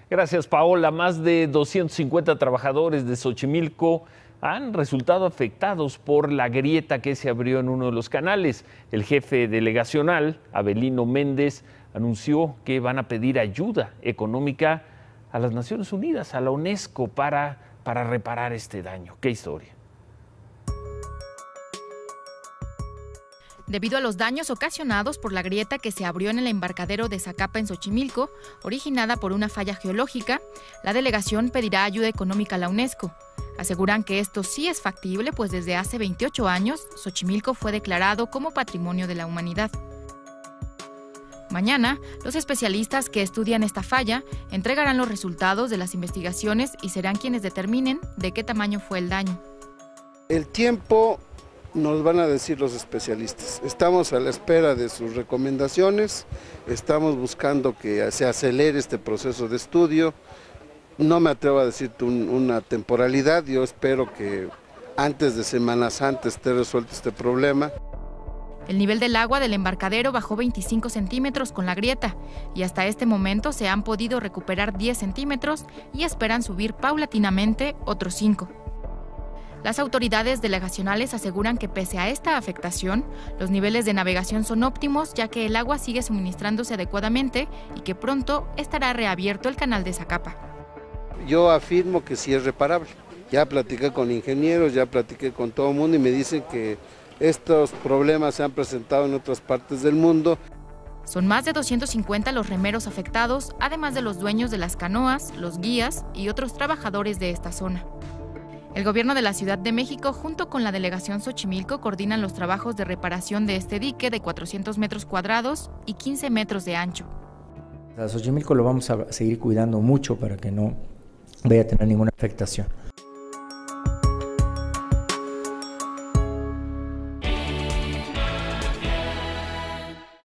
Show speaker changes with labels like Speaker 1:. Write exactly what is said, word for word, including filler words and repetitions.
Speaker 1: Gracias, Paola. Más de doscientos cincuenta trabajadores de Xochimilco han resultado afectados por la grieta que se abrió en uno de los canales. El jefe delegacional, Avelino Méndez, anunció que van a pedir ayuda económica a las Naciones Unidas, a la UNESCO, para, para reparar este daño. ¡Qué historia!
Speaker 2: Debido a los daños ocasionados por la grieta que se abrió en el embarcadero de Zacapa en Xochimilco, originada por una falla geológica, la delegación pedirá ayuda económica a la UNESCO. Aseguran que esto sí es factible, pues desde hace veintiocho años, Xochimilco fue declarado como Patrimonio de la Humanidad. Mañana, los especialistas que estudian esta falla entregarán los resultados de las investigaciones y serán quienes determinen de qué tamaño fue el daño.
Speaker 3: El tiempo nos van a decir los especialistas. Estamos a la espera de sus recomendaciones, estamos buscando que se acelere este proceso de estudio. No me atrevo a decirte un, una temporalidad, yo espero que antes de Semana Santa esté resuelto este problema.
Speaker 2: El nivel del agua del embarcadero bajó veinticinco centímetros con la grieta y hasta este momento se han podido recuperar diez centímetros y esperan subir paulatinamente otros cinco. Las autoridades delegacionales aseguran que pese a esta afectación, los niveles de navegación son óptimos ya que el agua sigue suministrándose adecuadamente y que pronto estará reabierto el canal de Zacapa.
Speaker 3: Yo afirmo que sí es reparable. Ya platiqué con ingenieros, ya platiqué con todo el mundo y me dicen que estos problemas se han presentado en otras partes del mundo.
Speaker 2: Son más de doscientos cincuenta los remeros afectados, además de los dueños de las canoas, los guías y otros trabajadores de esta zona. El gobierno de la Ciudad de México, junto con la delegación Xochimilco, coordinan los trabajos de reparación de este dique de cuatrocientos metros cuadrados y quince metros de ancho.
Speaker 4: A Xochimilco lo vamos a seguir cuidando mucho para que no vaya a tener ninguna afectación.